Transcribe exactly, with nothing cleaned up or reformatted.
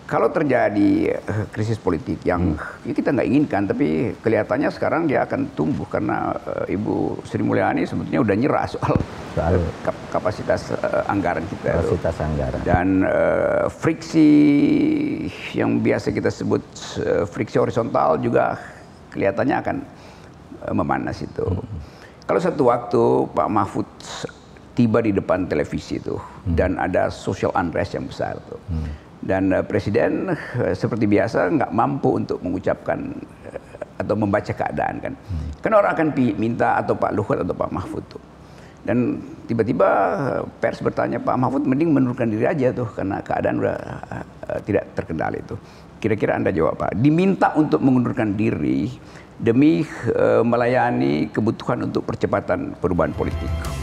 kalau terjadi uh, krisis politik yang hmm. ya kita nggak inginkan, tapi kelihatannya sekarang dia akan tumbuh karena uh, Ibu Sri Mulyani sebetulnya udah nyerah soal, soal kap kapasitas uh, anggaran kita. Kapasitas itu. anggaran. Dan uh, friksi yang biasa kita sebut uh, friksi horizontal juga kelihatannya akan uh, memanas itu. Hmm. Kalau satu waktu Pak Mahfud tiba di depan televisi itu hmm. dan ada social unrest yang besar tuh. Hmm. Dan uh, Presiden uh, seperti biasa nggak mampu untuk mengucapkan uh, atau membaca keadaan kan. Hmm. Kan orang akan minta atau Pak Luhut atau Pak Mahfud tuh. Dan tiba-tiba uh, pers bertanya, Pak Mahfud mending mundurkan diri aja tuh karena keadaan udah uh, uh, tidak terkendali itu. Kira-kira Anda jawab Pak, diminta untuk mengundurkan diri demi uh, melayani kebutuhan untuk percepatan perubahan politik.